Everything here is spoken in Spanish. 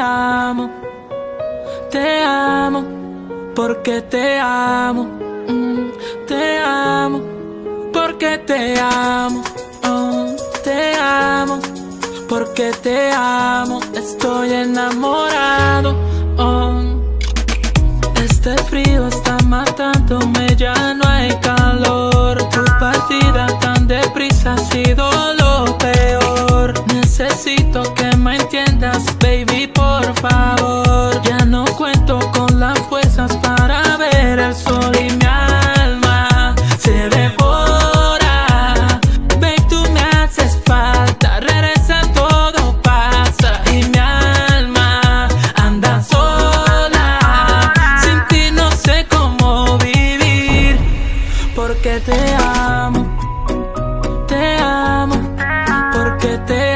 amo, porque te amo, te amo, porque te amo, te amo, porque te amo, estoy enamorado. Este frío está matándome, ya no hay calor. Tu partida tan deprisa ha sido lo peor. Necesito que me entiendas, baby, por favor. Ya no cuento con las fuerzas para ver el sol y mi alma se devora. Babe, tú me haces falta, regresa, todo pasa y mi alma anda sola. Sin ti no sé cómo vivir, porque te amo, porque te